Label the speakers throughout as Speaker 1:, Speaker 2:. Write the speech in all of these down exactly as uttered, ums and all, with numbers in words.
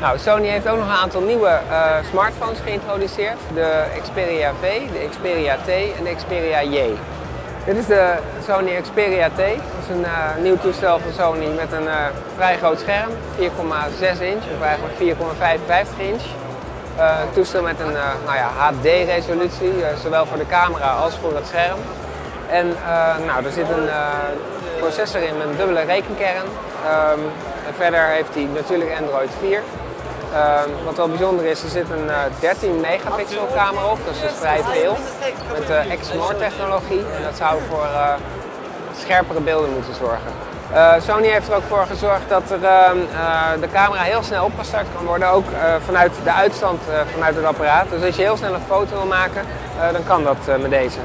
Speaker 1: Nou, Sony heeft ook nog een aantal nieuwe uh, smartphones geïntroduceerd. De Xperia V, de Xperia T en de Xperia J. Dit is de Sony Xperia T. Dat is een uh, nieuw toestel van Sony met een uh, vrij groot scherm, vier komma zes inch of eigenlijk vier komma vijfenvijftig inch. Uh, een toestel met een uh, nou ja, H D-resolutie, uh, zowel voor de camera als voor het scherm. En uh, nou, er zit een uh, processor in met een dubbele rekenkern. Um, en verder heeft hij natuurlijk Android vier. Uh, wat wel bijzonder is, er zit een uh, dertien megapixel camera op, dus dat is vrij veel. Met uh, X M O R technologie en dat zou voor uh, scherpere beelden moeten zorgen. Uh, Sony heeft er ook voor gezorgd dat er, uh, uh, de camera heel snel opgestart kan worden, ook uh, vanuit de uitstand uh, vanuit het apparaat. Dus als je heel snel een foto wil maken, uh, dan kan dat uh, met deze.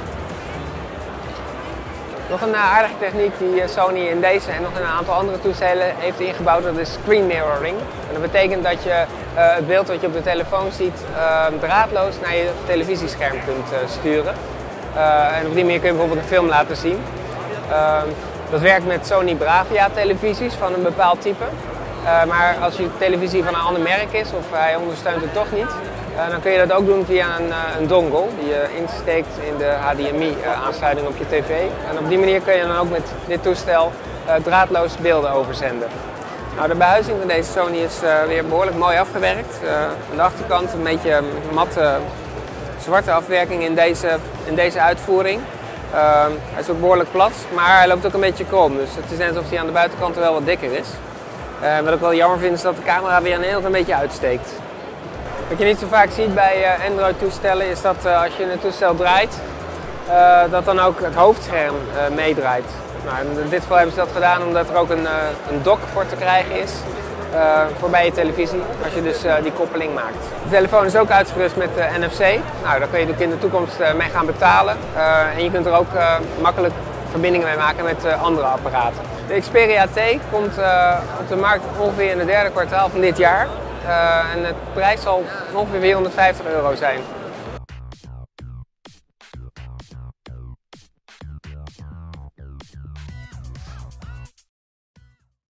Speaker 1: Nog een uh, aardige techniek die uh, Sony in deze en nog in een aantal andere toestellen heeft ingebouwd, dat is screen mirroring. En dat betekent dat je uh, het beeld wat je op de telefoon ziet uh, draadloos naar je televisiescherm kunt uh, sturen. Uh, en op die manier kun je bijvoorbeeld een film laten zien. Uh, dat werkt met Sony Bravia televisies van een bepaald type. Uh, maar als je televisie van een ander merk is of hij ondersteunt het toch niet, uh, dan kun je dat ook doen via een, uh, een dongle die je insteekt in de H D M I uh, aansluiting op je tv. En op die manier kun je dan ook met dit toestel uh, draadloos beelden overzenden. Nou, de behuizing van deze Sony is uh, weer behoorlijk mooi afgewerkt. Uh, aan de achterkant een beetje matte zwarte afwerking in deze, in deze uitvoering. Uh, hij is ook behoorlijk plat, maar hij loopt ook een beetje krom. Dus het is net alsof hij aan de buitenkant wel wat dikker is. Uh, wat ik wel jammer vind is dat de camera weer een heel klein beetje uitsteekt. Wat je niet zo vaak ziet bij uh, Android-toestellen is dat uh, als je een toestel draait, uh, dat dan ook het hoofdscherm uh, meedraait. Nou, in dit geval hebben ze dat gedaan omdat er ook een, uh, een dock voor te krijgen is uh, voor bij je televisie, als je dus uh, die koppeling maakt. De telefoon is ook uitgerust met uh, N F C. Nou, daar kun je ook in de toekomst uh, mee gaan betalen. Uh, en je kunt er ook uh, makkelijk verbindingen mee maken met uh, andere apparaten. De Xperia T komt uh, op de markt ongeveer in het derde kwartaal van dit jaar. Uh, en de prijs zal ongeveer vierhonderdvijftig euro zijn.